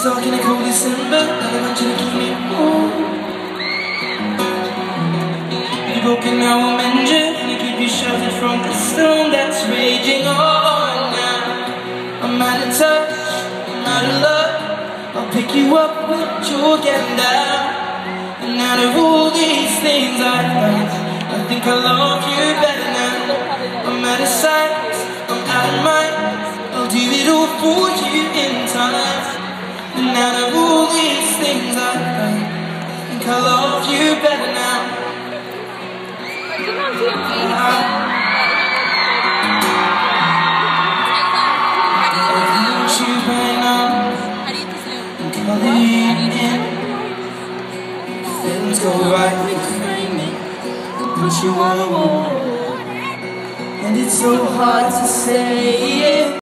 stuck in a cold December, and I want you to keep me warm. You're broken, now I'll mend you, and I keep you sheltered from the storm that's raging on now. I'm out of touch, I'm out of love. I'll pick you up when you're getting down. And out of all these things I've done, I think I love you better now. I'm out of sight, I'm out of mind. I'll do it all for you in time. And out of all these things I've done, I think I love you better now. I want you right now, and calling in. Things go right, we frame it, put you on a wall. And it's so hard to say